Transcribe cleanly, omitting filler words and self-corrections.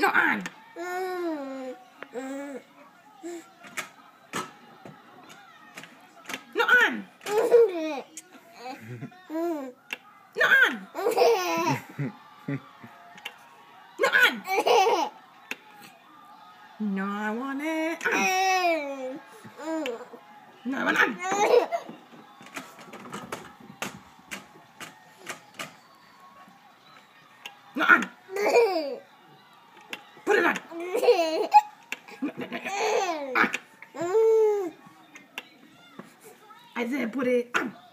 Go on. No on. No on. No on. No, I want it. No, I want on. No on. Put it on. I said put it on.